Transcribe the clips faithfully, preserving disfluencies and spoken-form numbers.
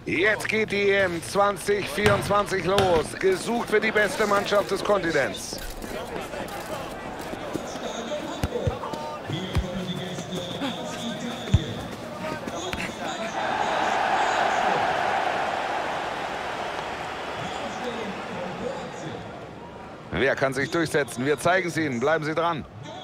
Jetzt geht die E M zwanzig vierundzwanzig los. Gesucht für die beste Mannschaft des Kontinents. Wer kann sich durchsetzen? Wir zeigen es Ihnen. Bleiben Sie dran.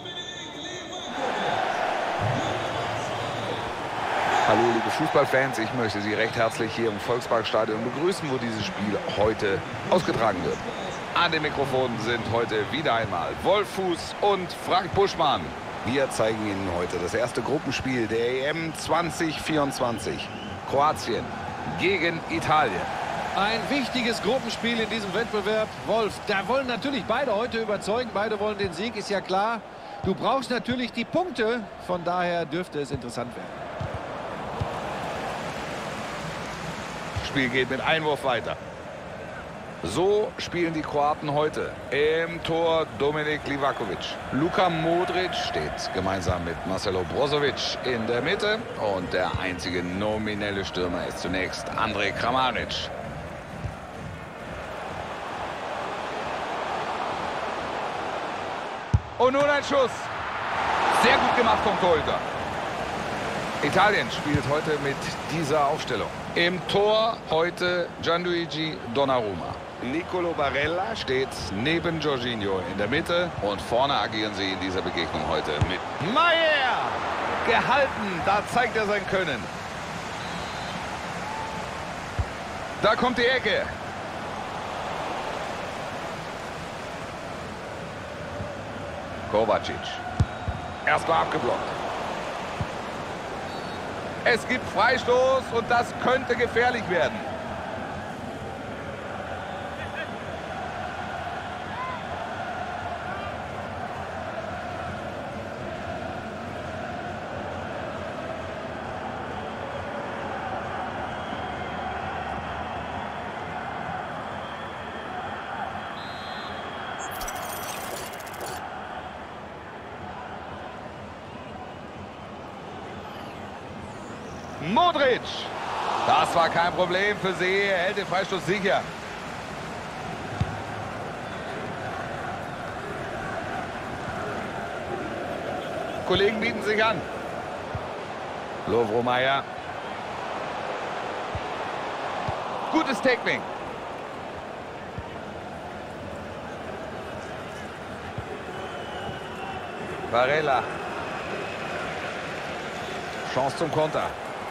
Hallo liebe Fußballfans, ich möchte Sie recht herzlich hier im Volksparkstadion begrüßen, wo dieses Spiel heute ausgetragen wird. An den Mikrofonen sind heute wieder einmal Wolf Fuß und Frank Buschmann. Wir zeigen Ihnen heute das erste Gruppenspiel der E M zwanzig vierundzwanzig. Kroatien gegen Italien. Ein wichtiges Gruppenspiel in diesem Wettbewerb. Wolf, da wollen natürlich beide heute überzeugen. Beide wollen den Sieg, ist ja klar. Du brauchst natürlich die Punkte. Von daher dürfte es interessant werden. Spiel geht mit Einwurf weiter. So spielen die Kroaten heute. Im Tor Dominik Livakovic. Luka Modric steht gemeinsam mit Marcelo Brozovic in der Mitte. Und der einzige nominelle Stürmer ist zunächst Andrej Kramaric. Und nun ein Schuss. Sehr gut gemacht vom Torhüter. Italien spielt heute mit dieser Aufstellung. Im Tor heute Gianluigi Donnarumma. Nicolo Barella steht neben Jorginho in der Mitte. Und vorne agieren sie in dieser Begegnung heute mit Maier. Gehalten, da zeigt er sein Können. Da kommt die Ecke. Kovacic. Erstmal abgeblockt. Es gibt Freistoß und das könnte gefährlich werden. Modric. Das war kein Problem für sie. Er hält den Freistoß sicher. Kollegen bieten sich an. Lovro Mayer. Gutes Tackling. Barella. Chance zum Konter.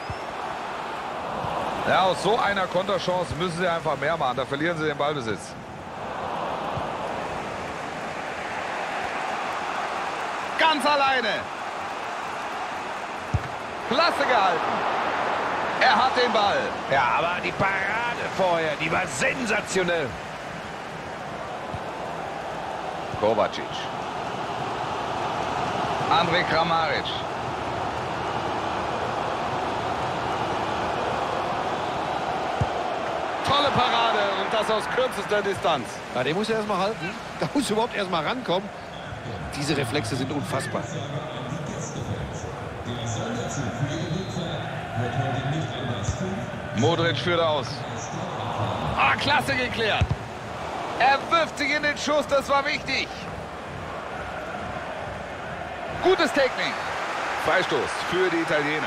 Ja, aus so einer Konterchance müssen sie einfach mehr machen. Da verlieren sie den Ballbesitz. Ganz alleine. Klasse gehalten. Er hat den Ball. Ja, aber die Parade vorher, die war sensationell. Kovacic. Andrej Kramaric. Tolle Parade und das aus kürzester Distanz. Ja, den muss er erstmal halten. Da muss er überhaupt erstmal rankommen. Diese Reflexe sind unfassbar. Modric führt aus. Ah, klasse geklärt. Er wirft sich in den Schuss, das war wichtig. Gutes Tackling. Freistoß für die Italiener.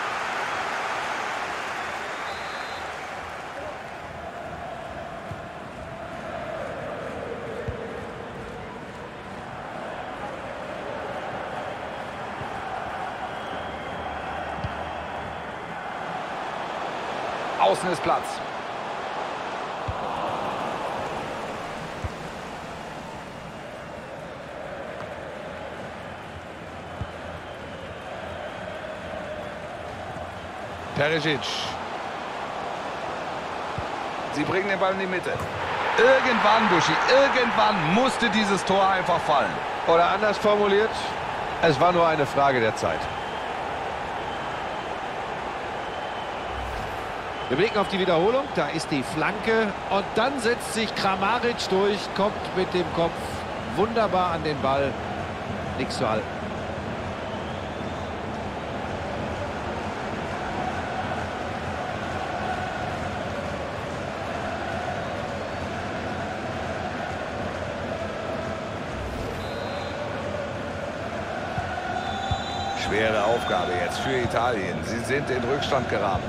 Außen ist Platz. Perisic. Sie bringen den Ball in die Mitte. Irgendwann, Buschi, irgendwann musste dieses Tor einfach fallen. Oder anders formuliert, es war nur eine Frage der Zeit. Wir blicken auf die Wiederholung. Da ist die Flanke. Und dann setzt sich Kramaric durch, kommt mit dem Kopf wunderbar an den Ball. Nichts zu halten. Schwere Aufgabe jetzt für Italien. Sie sind in Rückstand geraten.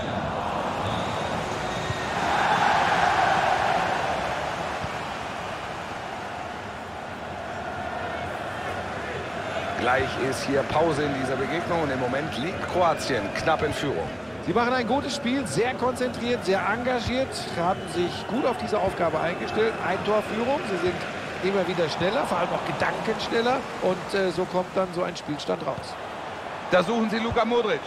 Gleich ist hier Pause in dieser Begegnung und im Moment liegt Kroatien knapp in Führung. Sie machen ein gutes Spiel, sehr konzentriert, sehr engagiert, haben sich gut auf diese Aufgabe eingestellt. Ein Tor Führung, sie sind immer wieder schneller, vor allem auch gedankenschneller und äh, so kommt dann so ein Spielstand raus. Da suchen sie Luka Modric.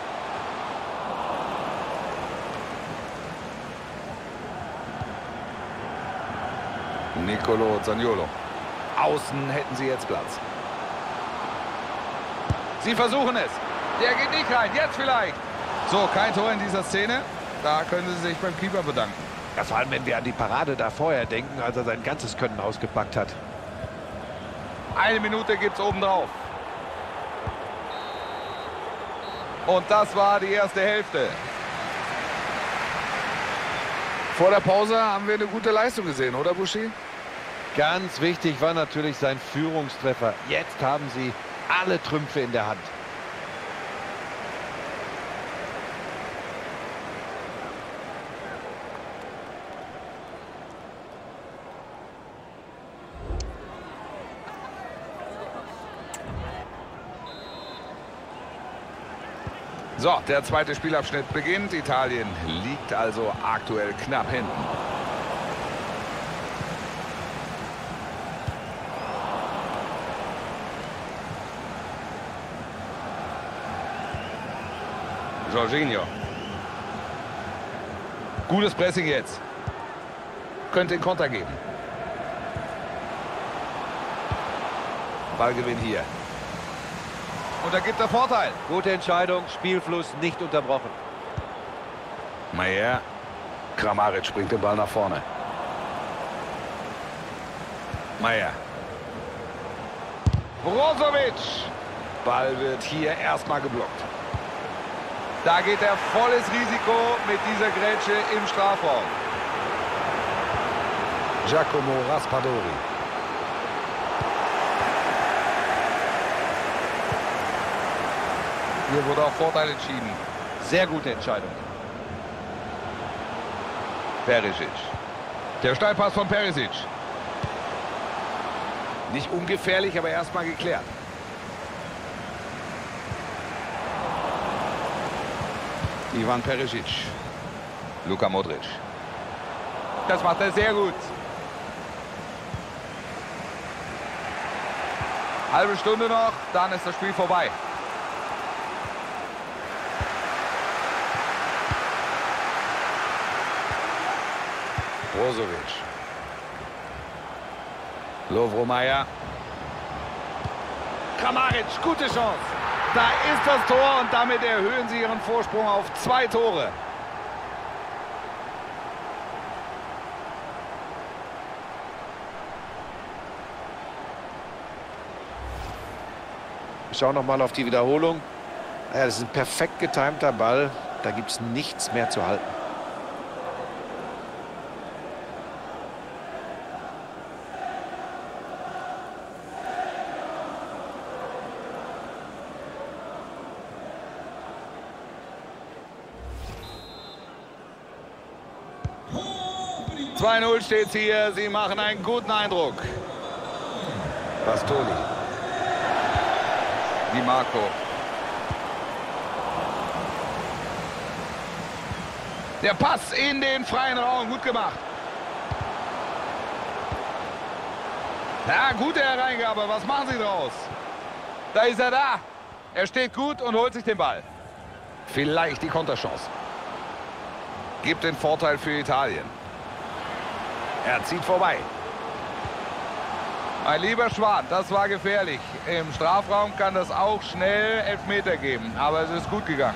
Nicolo Zaniolo. Außen hätten sie jetzt Platz. Sie versuchen es. Der geht nicht rein. Jetzt vielleicht. So, kein Tor in dieser Szene. Da können sie sich beim Keeper bedanken. Ja, vor allem, wenn wir an die Parade da vorher denken, als er sein ganzes Können ausgepackt hat. Eine Minute gibt es obendrauf. Und das war die erste Hälfte. Vor der Pause haben wir eine gute Leistung gesehen, oder Buschi? Ganz wichtig war natürlich sein Führungstreffer. Jetzt haben sie alle Trümpfe in der Hand. So, der zweite Spielabschnitt beginnt. Italien liegt also aktuell knapp hinten. Jorginho. Gutes Pressing jetzt. Könnte den Konter geben. Ballgewinn hier. Und da gibt er Vorteil. Gute Entscheidung, Spielfluss nicht unterbrochen. Maier. Kramaric bringt den Ball nach vorne. Maier. Brozovic. Ball wird hier erstmal geblockt. Da geht er volles Risiko mit dieser Grätsche im Strafraum. Giacomo Raspadori. Hier wurde auch Vorteil entschieden. Sehr gute Entscheidung. Perisic. Der Steilpass von Perisic. Nicht ungefährlich, aber erstmal geklärt. Ivan Perisic. Luka Modric. Das macht er sehr gut. Halbe Stunde noch, dann ist das Spiel vorbei. Brozovic. Lovro Majer. Kramaric, gute Chance. Da ist das Tor und damit erhöhen sie ihren Vorsprung auf zwei Tore. Wir schauen noch mal auf die Wiederholung. Ja, das ist ein perfekt getimter Ball. Da gibt es nichts mehr zu halten. zwei null steht hier. Sie machen einen guten Eindruck. Bastoni. Di Marco. Der Pass in den freien Raum. Gut gemacht. Ja, gute Hereingabe. Was machen Sie draus? Da ist er da. Er steht gut und holt sich den Ball. Vielleicht die Konterchance. Gibt den Vorteil für Italien. Er zieht vorbei. Mein lieber Schwan, das war gefährlich. Im Strafraum kann das auch schnell Elfmeter geben, aber es ist gut gegangen.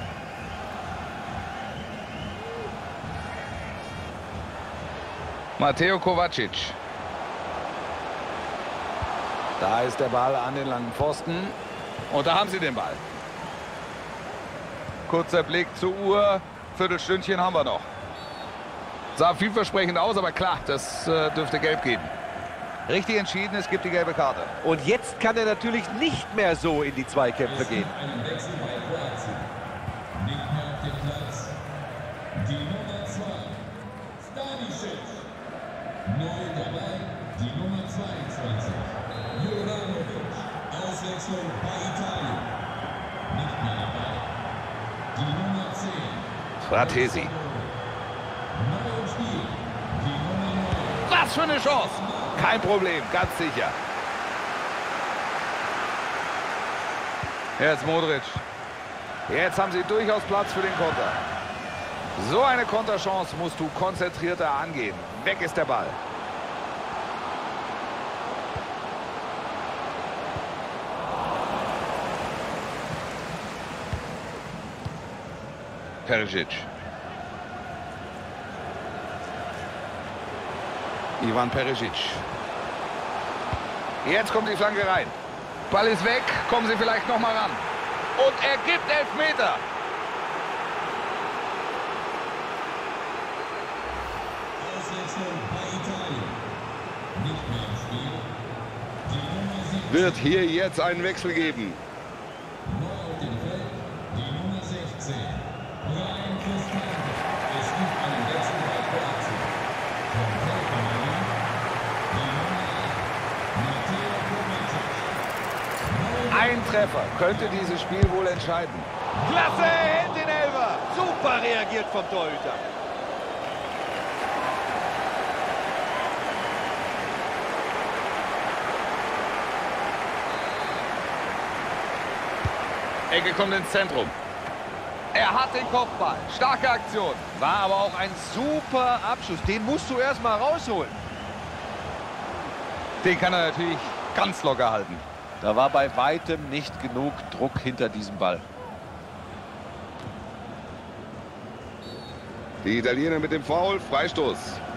Mateo Kovacic. Da ist der Ball an den langen Pfosten. Und da haben sie den Ball. Kurzer Blick zur Uhr. Viertelstündchen haben wir noch. Sah vielversprechend aus, aber klar, das äh, dürfte gelb geben. Richtig entschieden, es gibt die gelbe Karte. Und jetzt kann er natürlich nicht mehr so in die Zweikämpfe gehen. Einen Wechsel bei Kroatien. Nicht mehr auf dem Platz. Die Nummer zwei, Stanisic. Neu dabei, die Nummer zweiundzwanzig, Juranovic. Auswechslung bei Italien. Nicht mehr dabei. Die Nummer zehn. Fratesi. Neu im Spiel. Die Nummer neun. Was für eine Chance. Kein Problem, ganz sicher. Jetzt Modric. Jetzt haben sie durchaus Platz für den Konter. So eine Konterchance musst du konzentrierter angehen. Weg ist der Ball. Perisic. Ivan Perisic. Jetzt kommt die Flanke rein. Ball ist weg. Kommen sie vielleicht noch mal ran. Und er gibt Elfmeter. Auswechslung bei Italien. Nicht mehr im Spiel. Die Nummer sieben. Wird hier jetzt einen Wechsel geben. Neu auf dem Feld. Die Nummer sechzehn. Brian Cristante. Es gibt einen Wechsel bei Kroatien. Vom Feld genommen. Die Nummer acht. Matteo Kovacic. Ein Treffer könnte dieses Spiel wohl entscheiden. Klasse, hält den Elfer. Super reagiert vom Torhüter. Ecke kommt ins Zentrum. Er hat den Kopfball. Starke Aktion. War aber auch ein super Abschluss. Den musst du erst mal rausholen. Den kann er natürlich ganz locker halten. Da war bei weitem nicht genug Druck hinter diesem Ball. Die Italiener mit dem Foul, Freistoß.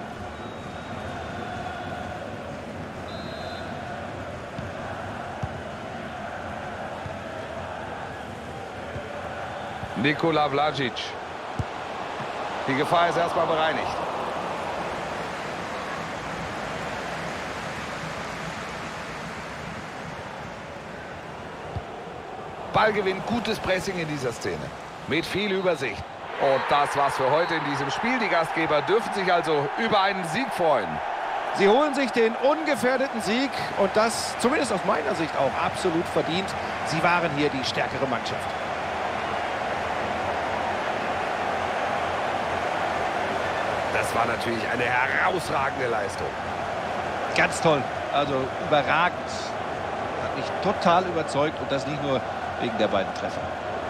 Nikola Vlasic. Die Gefahr ist erstmal bereinigt. Ballgewinn, gutes Pressing in dieser Szene. Mit viel Übersicht. Und das war's für heute in diesem Spiel. Die Gastgeber dürfen sich also über einen Sieg freuen. Sie holen sich den ungefährdeten Sieg und das, zumindest aus meiner Sicht, auch absolut verdient. Sie waren hier die stärkere Mannschaft. Das war natürlich eine herausragende Leistung. Ganz toll, also überragend. Hat mich total überzeugt und das nicht nur wegen der beiden Treffer.